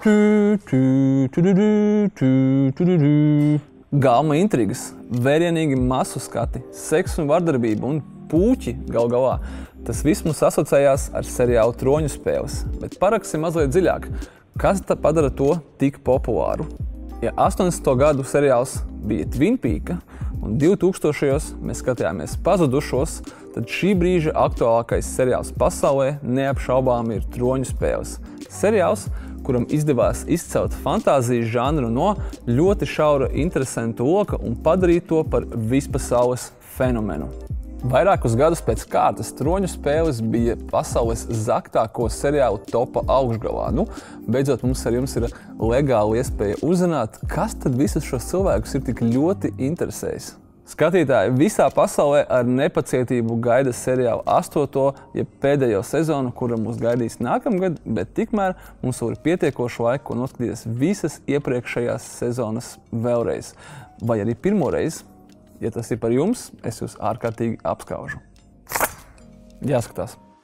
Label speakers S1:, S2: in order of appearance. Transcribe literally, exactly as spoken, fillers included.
S1: Galma intrigas, vērienīgi masu skati, seksu un vardarbība un pūķi gal galā. Tas viss mums asociējās ar seriālu Troņu spēles, bet paraksim mazliet dziļāk. Kas tad padara to tik populāru? Ja astoņdesmito gadu seriāls bija Twin Peaks un divtūkstošajos mēs skatījāmies Pazudušos, tad šī brīža aktuālākais seriāls pasaulē neapšaubām ir Troņu spēles. Seriāls, kuram izdevās izcelt fantāzijas žanru no ļoti šaura interesantu loka un padarīt to par vispasaules fenomenu. Vairākus gadus pēc kārtas Troņu spēles bija pasaules zaktāko seriālu topa augšgalā. Nu, beidzot mums ar jums ir legāla iespēja uzzināt, kas tad visus šos cilvēkus ir tik ļoti interesējis. Skatītāji visā pasaulē ar nepacietību gaida seriālu astoto, jeb pēdējo sezonu, kura mūs gaidīs nākamgad, bet tikmēr mums vēl ir pietiekoši laika, ko noskatīties visas iepriekšējās sezonas vēlreiz. Vai arī pirmo reizi. Ja tas ir par jums, es jūs ārkārtīgi apskaužu. Jāskatās.